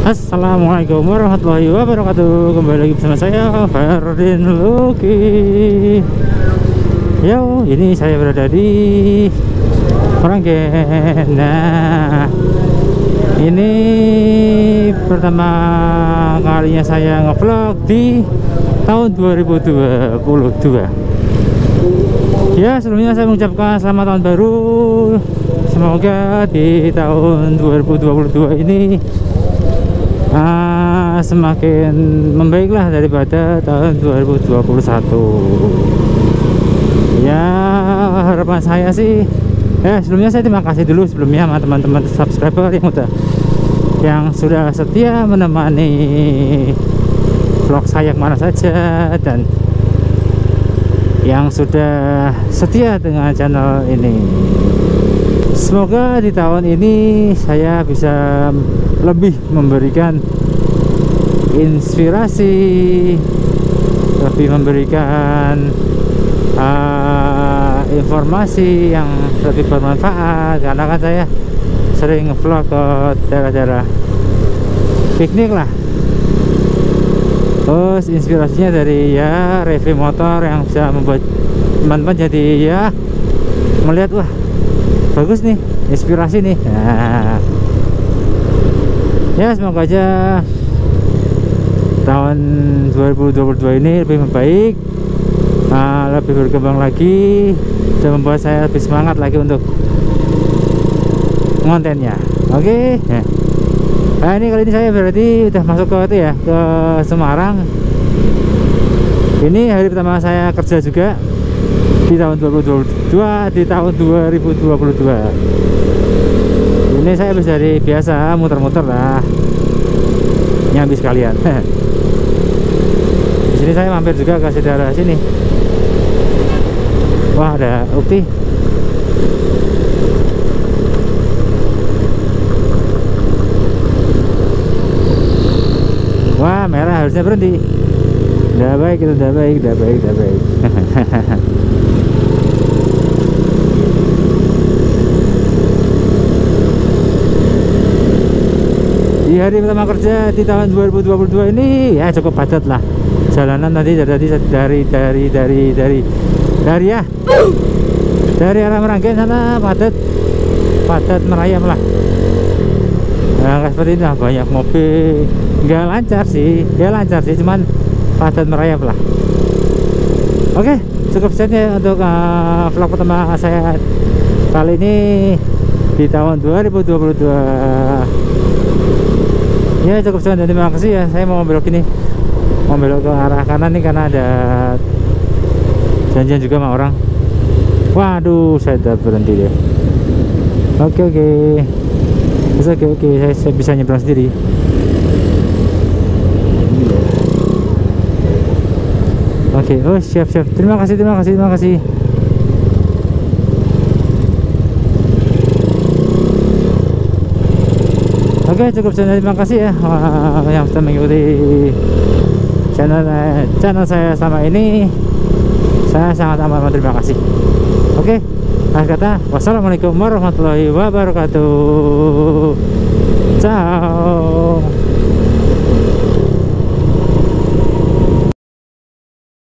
Assalamualaikum warahmatullahi wabarakatuh. Kembali lagi bersama saya Ferdin Luki. Yo, ini saya berada di Meranggen. Nah, ini pertama kalinya saya ngevlog di tahun 2022. Ya, sebelumnya saya mengucapkan selamat tahun baru. Semoga di tahun 2022 ini semakin membaiklah daripada tahun 2021. Ya, harapan saya sih, sebelumnya saya terima kasih dulu sebelumnya sama teman-teman subscriber yang sudah setia menemani vlog saya kemana saja, dan yang sudah setia dengan channel ini. Semoga di tahun ini saya bisa lebih memberikan inspirasi, lebih memberikan informasi yang lebih bermanfaat, karena kan saya sering nge-vlog ke daerah-daerah piknik lah. Terus inspirasinya dari ya review motor yang bisa membuat teman-teman jadi ya melihat, wah bagus nih, inspirasi nih. Nah, ya semoga aja tahun 2022 ini lebih membaik, lebih berkembang lagi, dan membuat saya lebih semangat lagi untuk kontennya. Oke. Nah, ini kali ini saya berarti udah masuk ke itu ya, ke Semarang. Ini hari pertama saya kerja juga di tahun 2022, di tahun 2022. Ini saya habis dari biasa muter-muter lah, nyambi sekalian. Di sini saya mampir juga ke saudara sini. Wah, ada Ukti. Wah, merah, harusnya berhenti. Udah baik, itu udah baik, udah baik, udah baik. Di hari pertama kerja di tahun 2022 ini ya cukup padat lah. Jalanan tadi dari arah Meranggen sana padat merayap lah. Nah, seperti ini lah, banyak mobil. Nggak lancar sih, ya lancar sih, cuman padat merayap lah. Oke, cukup saja untuk vlog pertama saya kali ini di tahun 2022. Ya cukup sekian, terima kasih ya. Saya mau belok ini, mau belok ke arah kanan nih karena ada janjian juga sama orang. Waduh, saya udah berhenti deh. Oke, saya bisa nyebrang sendiri. Oke, oh siap. Terima kasih. Oke, cukup sekian, terima kasih ya yang sudah mengikuti channel saya selama ini. Saya sangat amat terima kasih. Oke, akhir kata, wassalamualaikum warahmatullahi wabarakatuh. Ciao.